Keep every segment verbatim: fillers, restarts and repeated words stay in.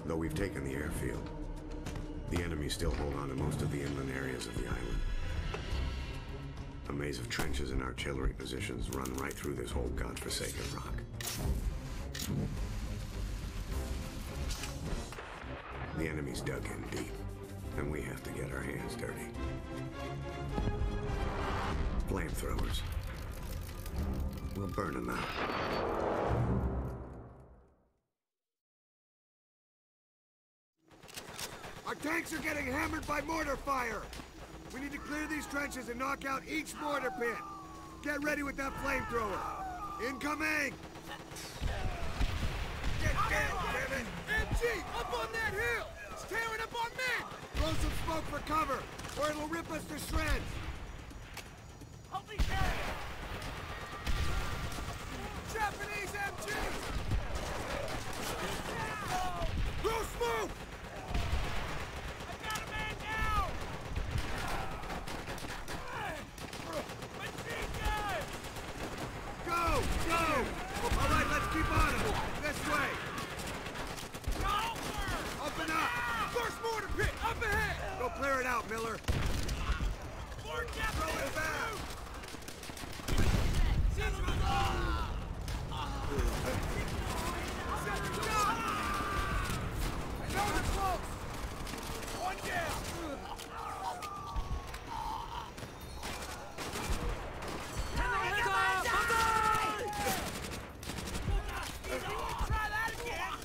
Though we've taken the airfield, the enemy still hold on to most of the inland areas of the island. A maze of trenches and artillery positions run right through this whole godforsaken rock. The enemy's dug in deep, and we have to get our hands dirty. Flamethrowers. We'll burn them out. Our tanks are getting hammered by mortar fire! We need to clear these trenches and knock out each mortar pit. Get ready with that flamethrower. Incoming! Get down, damn it! M G, up on that hill! It's tearing up our men! Throw some smoke for cover, or it'll rip us to shreds! Holy cow! Japanese M Gs! Throw smoke! Clear it out, Miller. Throw it back. One down. Try that again.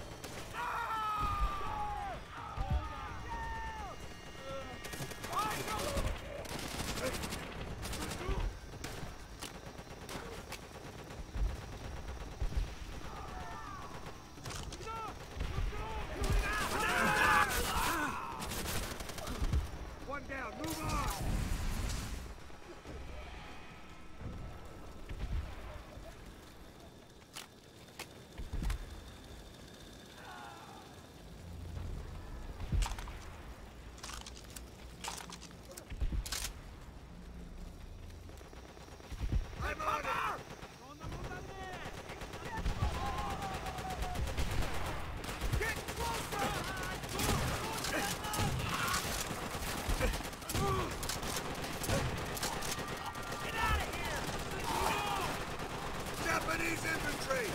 Infantry!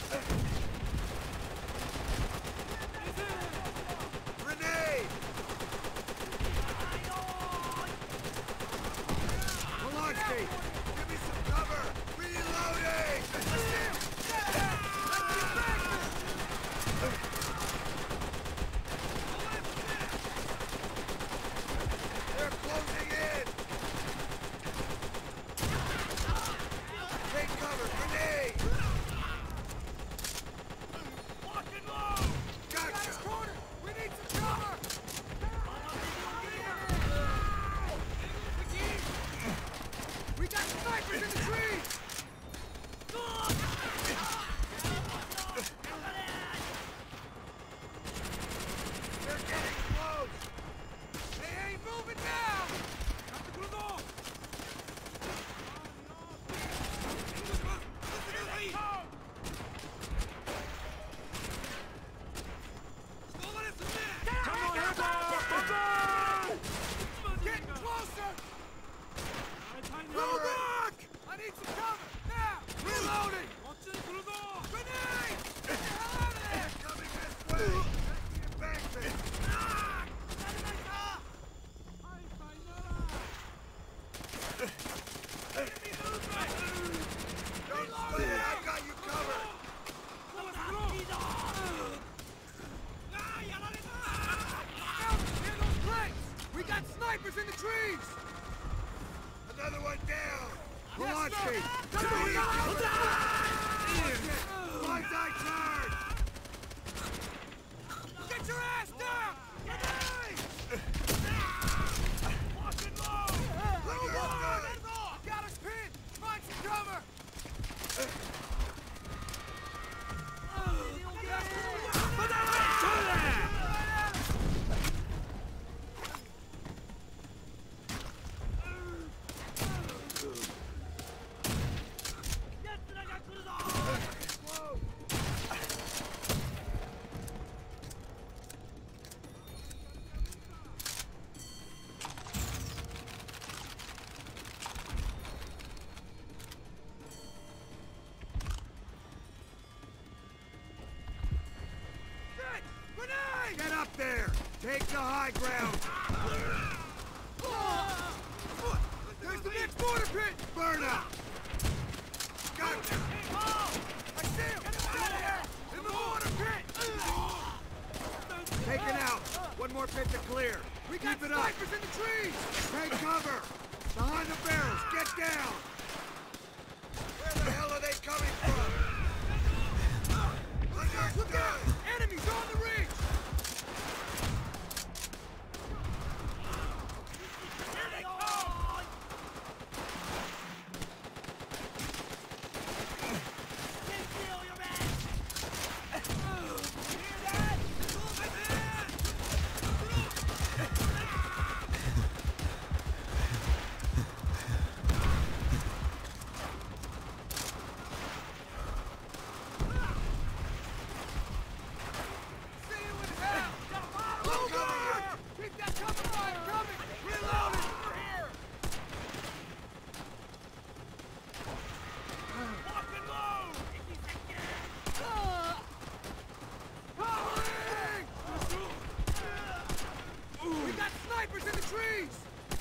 Grenade! Polanski! Give me some cover! Reloading! They're closing in! Take cover! Grenade! In the trees! Another one down! Polanski! Light eye turn! Get your ass down! Walking low! Got us pinned! Find some cover! Grenade! Get up there! Take the high ground! There's the next mortar pit! Burn up! Gotcha! Oh! I see him! Get him out of here! In the mortar pit! Taken out! One more pit to clear! We got Keep it snipers up. in the trees! Take cover! Behind the barrels! Get down! Where the hell are they coming from? Look out! Enemies on the ridge! Here they come! Conceal your man! Hear that? Move it in! Snipers in the trees!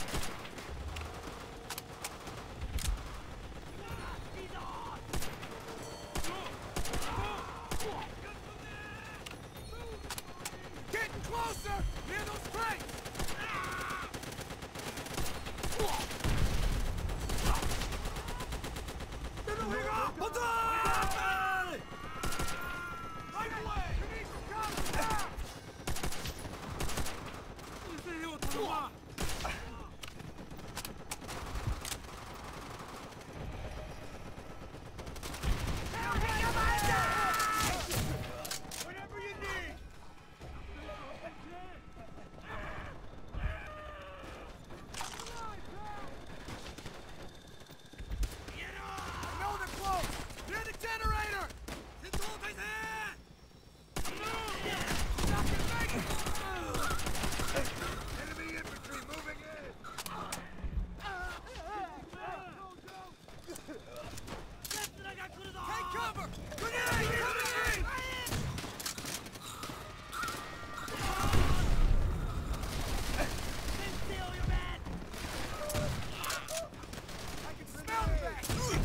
Getting closer! Near those crates! Right away! We need some cover now! Whatever you need! I know they're close! Near the generator! Enemy infantry moving in! Take cover! Grenade! Coming in! Conceal your man! I can smell that!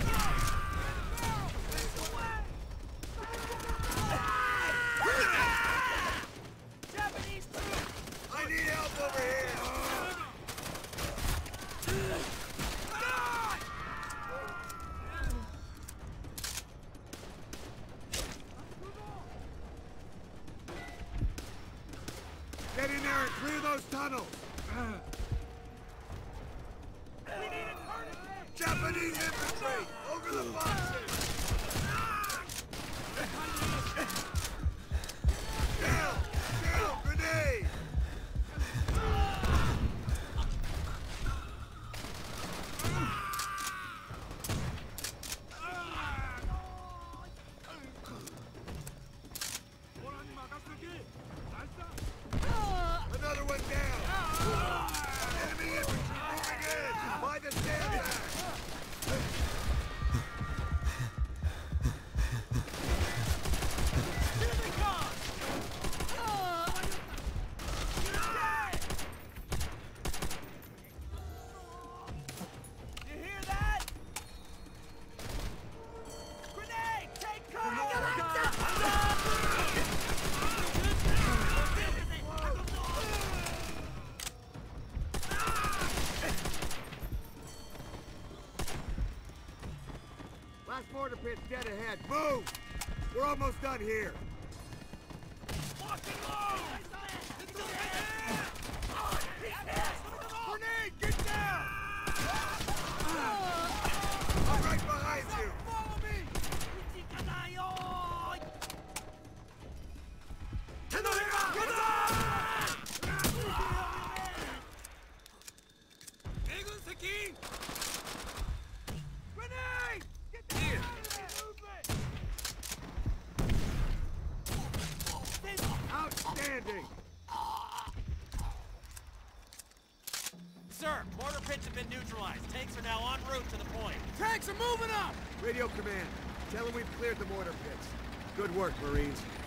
Japanese troops! I need help over here! Get in there and clear those tunnels! We need a turret! Japanese infantry! Over the boxes! Down! Down! Grenade! Another one down! Enemy infantry moving in! By the sandbag! Here they come! You hear that? Grenade! Take cover! Last mortar pit's dead ahead. Move! We're almost done here. Walking low! Grenade! Get down! I'm right behind you! Follow me! Grenade! Get down! Here. Outstanding! Sir, mortar pits have been neutralized. Tanks are now en route to the point. Tanks are moving up! Radio command, tell them we've cleared the mortar pits. Good work, Marines.